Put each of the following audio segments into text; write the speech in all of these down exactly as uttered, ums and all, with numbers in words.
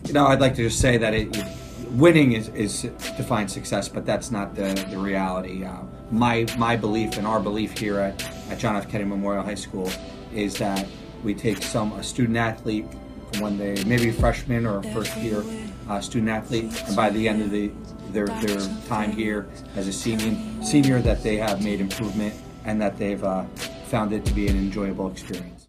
You know, I'd like to just say that it, it, winning is, is defines success, but that's not the, the reality. Uh, my my belief and our belief here at, at John F. Kennedy Memorial High School is that we take some a student athlete from when they maybe a freshman or a first year uh, student athlete, and by the end of the their their time here as a senior senior that they have made improvement and that they've uh, found it to be an enjoyable experience.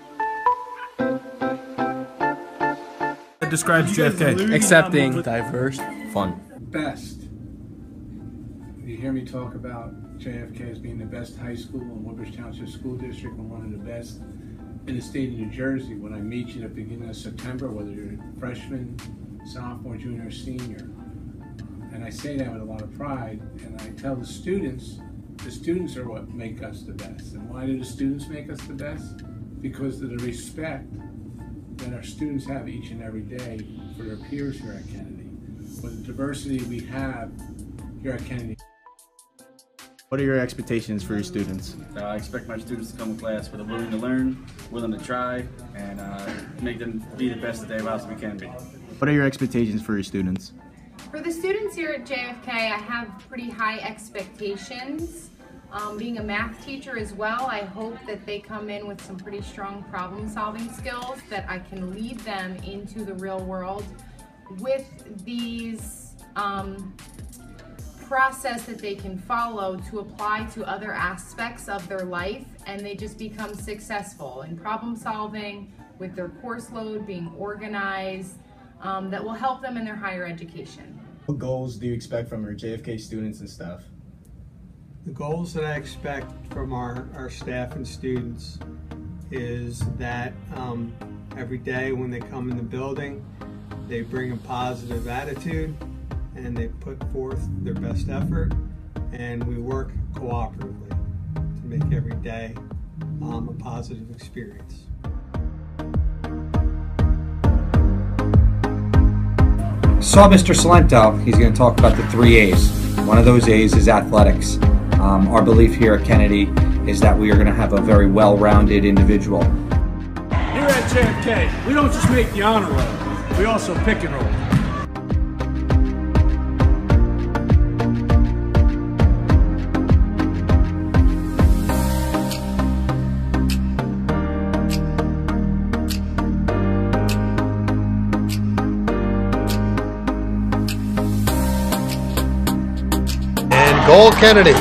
That describes J F K. Accepting, diverse, fun. Best. You hear me talk about J F K as being the best high school in Woodbridge Township School District and one of the best in the state of New Jersey. When I meet you at the beginning of September, whether you're a freshman, sophomore, junior, or senior. And I say that with a lot of pride, and I tell the students, the students are what make us the best. And why do the students make us the best? Because of the respect that our students have each and every day for their peers here at Kennedy. With the diversity we have here at Kennedy. What are your expectations for your students? Uh, I expect my students to come to class with a willing to learn, willing to try, and uh, make them be the best that they possibly can be. What are your expectations for your students? For the students here at J F K, I have pretty high expectations. Um, being a math teacher as well, I hope that they come in with some pretty strong problem-solving skills that I can lead them into the real world with these um, process that they can follow to apply to other aspects of their life, and they just become successful in problem solving with their course load, being organized, um, that will help them in their higher education. What goals do you expect from your J F K students and staff? The goals that I expect from our, our staff and students is that um, every day when they come in the building, they bring a positive attitude and they put forth their best effort, and we work cooperatively to make every day um, a positive experience. Saw Mister Salento. He's going to talk about the three A's. One of those A's is athletics. Um, our belief here at Kennedy is that we are going to have a very well-rounded individual. Here at J F K, we don't just make the honor roll, we also pick and roll. Goal Kennedy.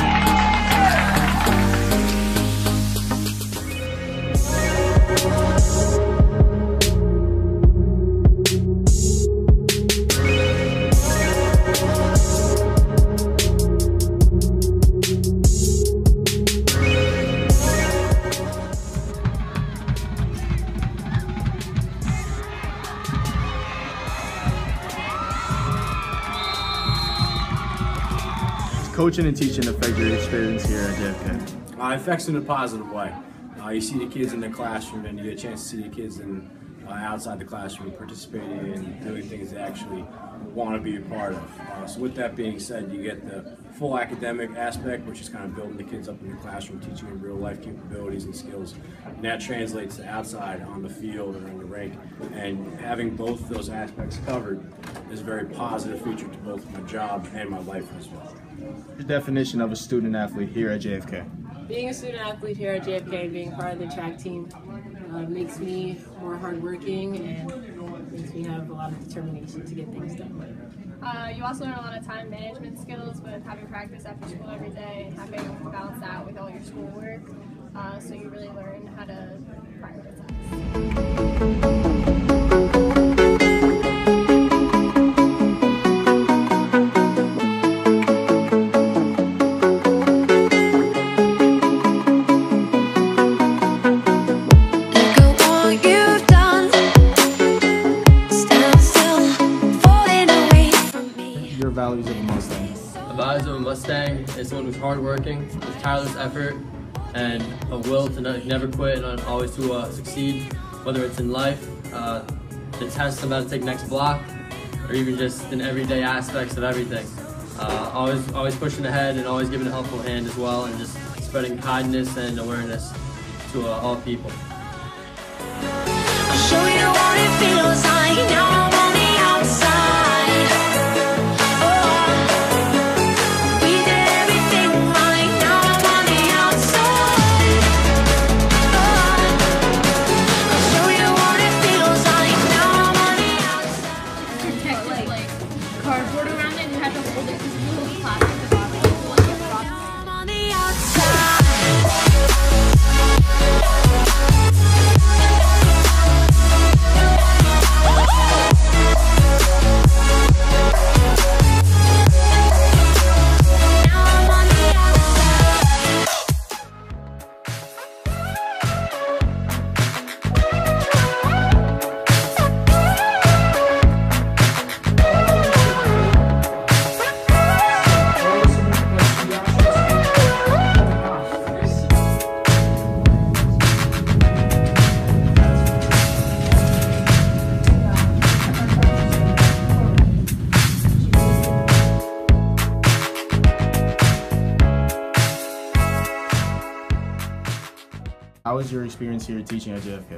Coaching and teaching affect your experience here at J F K? Uh, it affects in a positive way. Uh, you see the kids in the classroom, and you get a chance to see the kids in, uh, outside the classroom participating and doing things they actually want to be a part of. Uh, so with that being said, you get the full academic aspect, which is kind of building the kids up in the classroom, teaching them real life capabilities and skills. And that translates to outside on the field or in the rink. And having both those aspects covered is a very positive feature to both my job and my life as well. Your definition of a student athlete here at J F K? Being a student athlete here at J F K and being part of the track team uh, makes me more hardworking and makes me have a lot of determination to get things done. Uh, you also learn a lot of time management skills with having practice after school every day and having to balance that with all your schoolwork. Uh, so you really learn how to prioritize. Values of a Mustang? The values of a Mustang is someone who's hardworking, with tireless effort, and a will to ne never quit and always to uh, succeed, whether it's in life, uh, the tests about to take next block, or even just in everyday aspects of everything. Uh, always, always pushing ahead and always giving a helpful hand as well, and just spreading kindness and awareness to uh, all people. I'll show you what it feels like. Now I'm on the outside. How was your experience here teaching at J F K?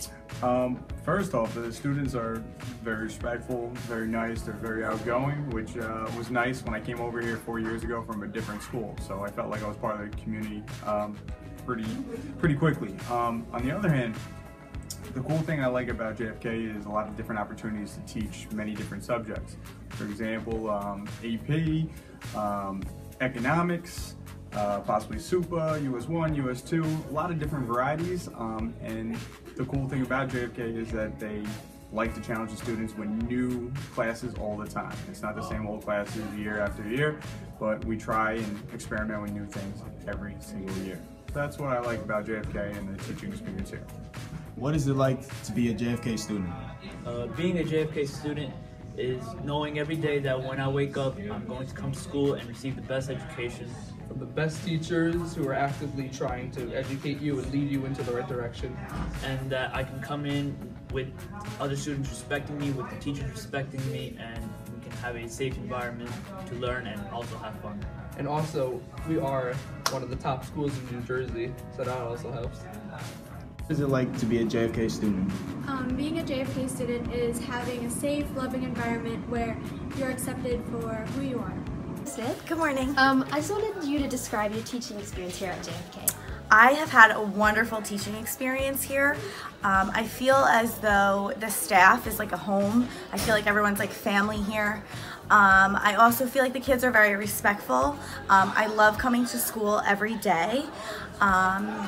Um, first off, the students are very respectful, very nice, they're very outgoing, which uh, was nice when I came over here four years ago from a different school. So I felt like I was part of the community um, pretty, pretty quickly. Um, on the other hand, the cool thing I like about J F K is a lot of different opportunities to teach many different subjects. For example, um, A P, um, economics, uh, possibly S U P A, U S one, U S two, a lot of different varieties. Um, and the cool thing about J F K is that they like to challenge the students with new classes all the time. It's not the same old classes year after year, but we try and experiment with new things every single year. That's what I like about J F K and the teaching experience here. What is it like to be a J F K student? Uh, being a J F K student is knowing every day that when I wake up, I'm going to come to school and receive the best education. From the best teachers who are actively trying to educate you and lead you into the right direction. And that I can come in with other students respecting me, with the teachers respecting me, and we can have a safe environment to learn and also have fun. And also, we are one of the top schools in New Jersey, so that also helps. What is it like to be a J F K student? Um, being a J F K student is having a safe, loving environment where you're accepted for who you are. Good morning. Um, I just wanted you to describe your teaching experience here at J F K. I have had a wonderful teaching experience here. Um, I feel as though the staff is like a home. I feel like everyone's like family here. Um, I also feel like the kids are very respectful. Um, I love coming to school every day. Um,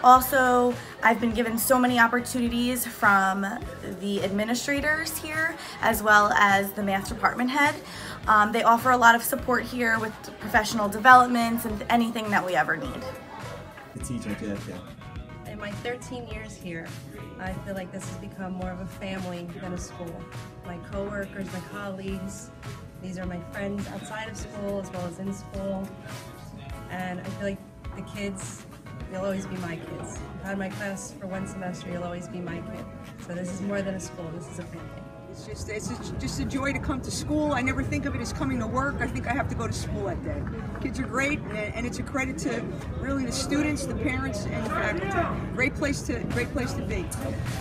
Also, I've been given so many opportunities from the administrators here, as well as the math department head. Um, they offer a lot of support here with professional developments and anything that we ever need. The teacher at J F K. In my thirteen years here, I feel like this has become more of a family than a school. My coworkers, my colleagues, these are my friends outside of school as well as in school. And I feel like the kids, you'll always be my kids. I've had my class for one semester, you'll always be my kid. So this is more than a school, this is a family. It's just, it's just a joy to come to school. I never think of it as coming to work. I think I have to go to school that day. Kids are great, and it's a credit to really the students, the parents, and the faculty. Great place to, great place to be.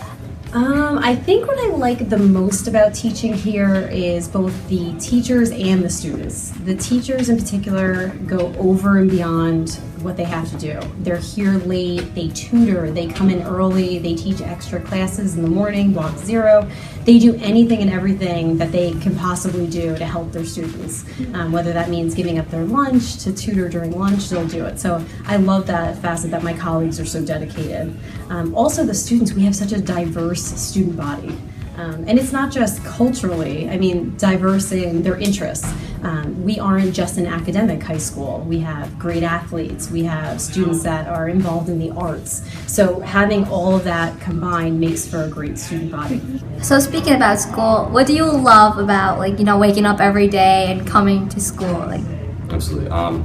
Um, I think what I like the most about teaching here is both the teachers and the students. The teachers in particular go over and beyond what they have to do. They're here late, they tutor, they come in early, they teach extra classes in the morning, block zero. They do anything and everything that they can possibly do to help their students. Um, whether that means giving up their lunch, to tutor during lunch, they'll do it. So I love that facet that my colleagues are so dedicated. Um, also the students, we have such a diverse student body. Um, and it's not just culturally, I mean, diverse in their interests. Um, we aren't just an academic high school. We have great athletes. We have students that are involved in the arts. So having all of that combined makes for a great student body. So speaking about school, what do you love about, like, you know, waking up every day and coming to school? Like, absolutely. Um,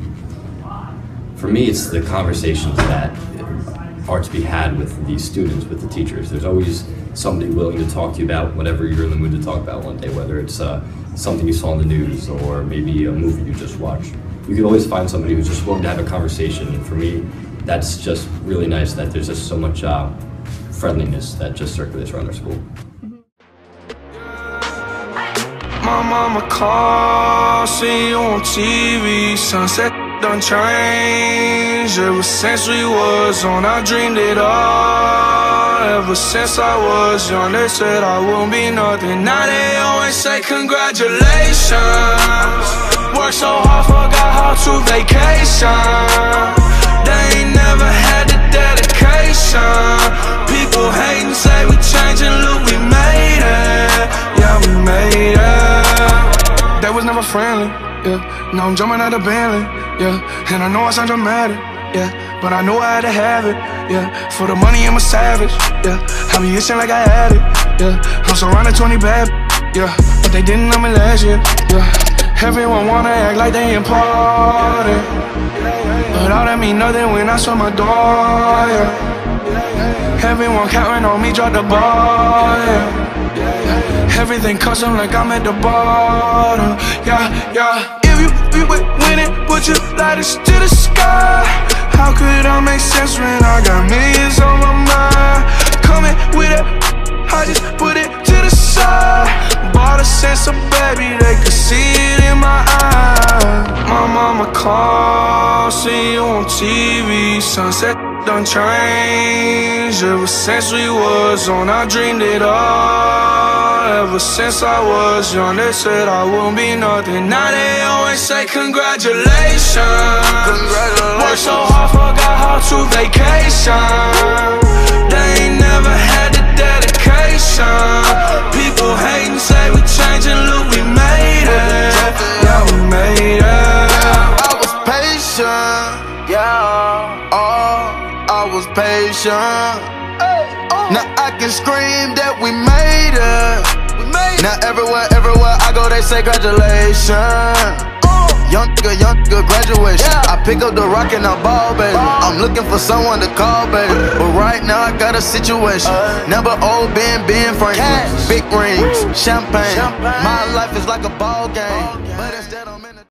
for me, it's the conversations that are to be had with these students, with the teachers. There's always somebody willing to talk to you about whatever you're in the mood to talk about one day, whether it's uh, something you saw in the news or maybe a movie you just watched. You can always find somebody who's just willing to have a conversation, and for me, that's just really nice that there's just so much uh, friendliness that just circulates around our school. My mama called, see you on T V, sunset done changed. Ever since we was on, I dreamed it all. Ever since I was young, they said I won't be nothing. Now they always say congratulations. Worked so hard, forgot how to vacation. They ain't never had the dedication. People hating, say we changing, look, we made it. Yeah, we made it. They was never friendly, yeah. Now I'm jumping out of Bentley, yeah. And I know I sound dramatic, yeah. But I know I had to have it, yeah. For the money, I'm a savage, yeah. I be itching like I had it, yeah. I'm surrounded twenty bad, yeah. But they didn't know me last year, yeah. Everyone wanna act like they important, but all that mean nothing when I saw my door, yeah. Everyone counting on me, drop the ball, yeah. Everything custom like I'm at the bottom, yeah, yeah. If you you with winning, put your lighters to the sky. How could I make sense when I got millions on my mind? Coming with it, I just put it to the side. Bought a sense of baby, they could see it in my eyes. My mama called, see you on T V. Sunset done changed. Ever since we was on, I dreamed it all. Ever since I was young, they said I won't be nothing. Now they always say congratulations. Congratulations. Worked so hard, forgot how to vacation. They ain't never had the dedication. People hate and say we changing, look, we made it. Yeah, we made it. I was patient, yeah. Oh, I was patient. Now I can scream that we made it. Now everywhere, everywhere I go, they say congratulations. Young nigga, young nigga, graduation. I pick up the rock and I ball, baby. I'm looking for someone to call, baby. But right now I got a situation. Never old Ben, Ben Franklin. Big rings, champagne. My life is like a ball game. But instead I'm in a